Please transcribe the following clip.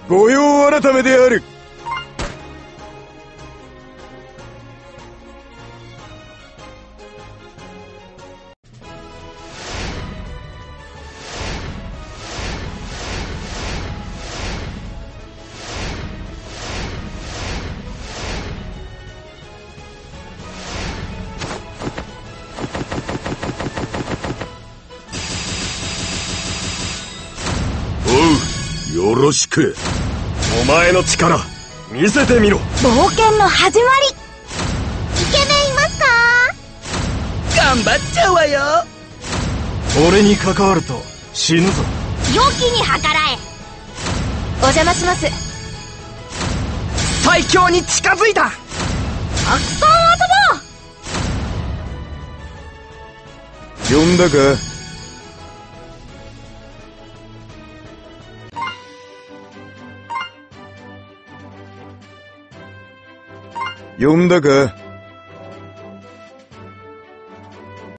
御用改めである。よろしく。お前の力見せてみろ。 冒険の始まり。イケメンいますか？ 頑張っちゃうわよ。 俺に関わると死ぬぞ。 良きに計らえ。お邪魔します。 最強に近づいた。 たくさん遊ぼう。 呼んだか？呼んだか？